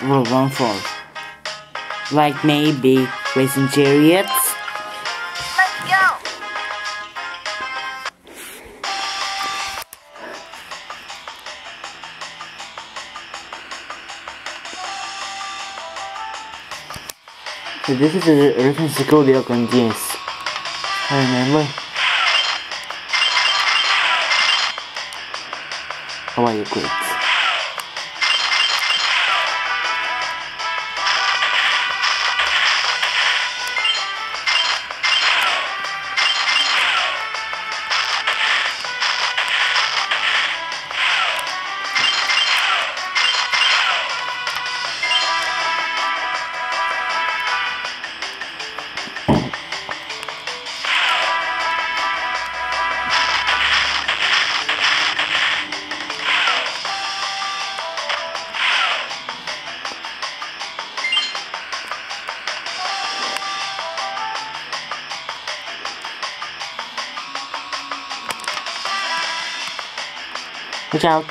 will run for. Like maybe racing chariots? Let's go! So this is a reference to Cody yes. I remember. How are you, great? Watch out.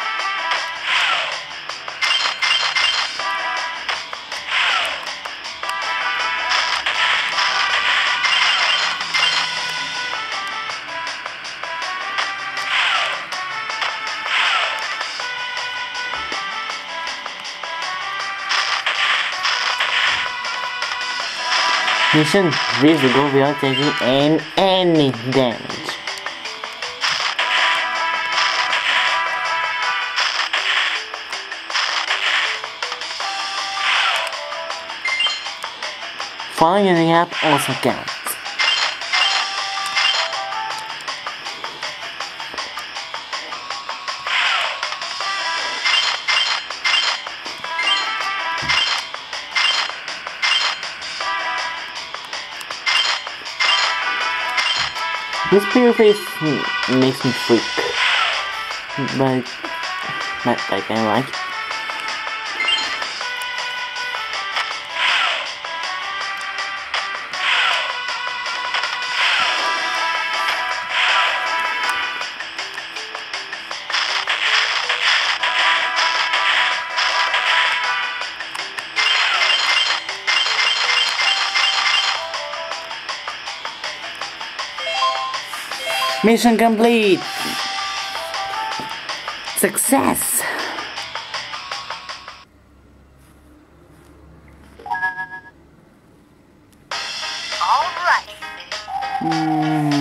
Mission, reach the goal without taking any damage. Following the app also counts. This player face makes me freak, but not like I like. Mission complete! Success! All right.